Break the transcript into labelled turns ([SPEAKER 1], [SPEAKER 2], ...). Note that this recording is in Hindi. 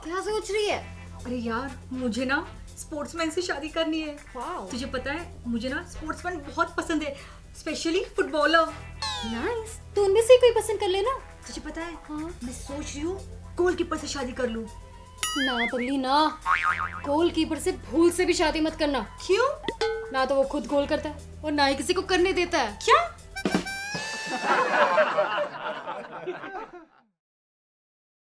[SPEAKER 1] क्या सोच रही है?
[SPEAKER 2] अरे यार मुझे ना स्पोर्ट्समैन से शादी करनी है।
[SPEAKER 1] वाओ,
[SPEAKER 2] तुझे पता है मुझे ना स्पोर्ट्समैन बहुत पसंद है, स्पेशली फुटबॉलर।
[SPEAKER 1] नाइस। तो उनमें से कोई पसंद कर लेना।
[SPEAKER 2] तुझे पता है
[SPEAKER 1] हाँ।
[SPEAKER 2] मैं सोच रही हूँ गोलकीपर से शादी कर लूँ।
[SPEAKER 1] ना पगली ना, गोलकीपर से भूल से भी शादी मत करना।
[SPEAKER 2] क्यों?
[SPEAKER 1] ना तो वो खुद गोल करता है और ना ही किसी को करने देता है।
[SPEAKER 2] क्या?